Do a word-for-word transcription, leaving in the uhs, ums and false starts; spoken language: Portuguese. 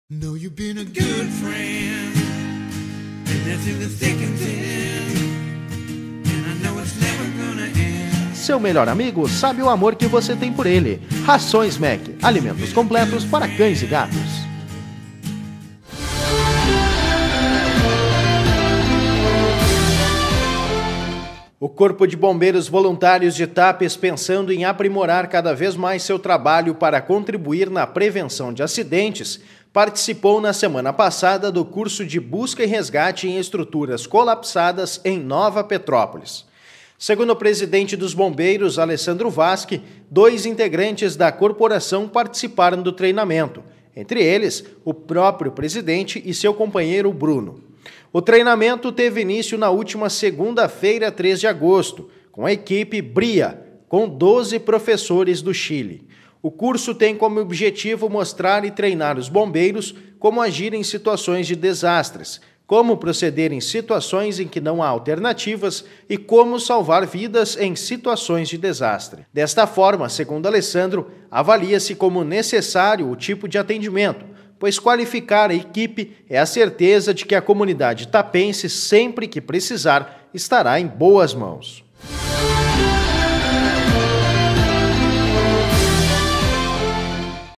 Know you've been a good friend, and that's in the thick and thin, and I know it's never gonna end. Seu melhor amigo sabe o amor que você tem por ele. Rações Mac, alimentos completos para cães e gatos. O Corpo de Bombeiros Voluntários de Tapes, pensando em aprimorar cada vez mais seu trabalho para contribuir na prevenção de acidentes, participou na semana passada do curso de busca e resgate em estruturas colapsadas em Nova Petrópolis. Segundo o presidente dos bombeiros, Alessandro Vasque, dois integrantes da corporação participaram do treinamento, entre eles o próprio presidente e seu companheiro Bruno. O treinamento teve início na última segunda-feira, três de agosto, com a equipe BRIA, com doze professores do Chile. O curso tem como objetivo mostrar e treinar os bombeiros como agir em situações de desastres, como proceder em situações em que não há alternativas e como salvar vidas em situações de desastre. Desta forma, segundo Alessandro, avalia-se como necessário o tipo de atendimento, pois qualificar a equipe é a certeza de que a comunidade tapense, sempre que precisar, estará em boas mãos.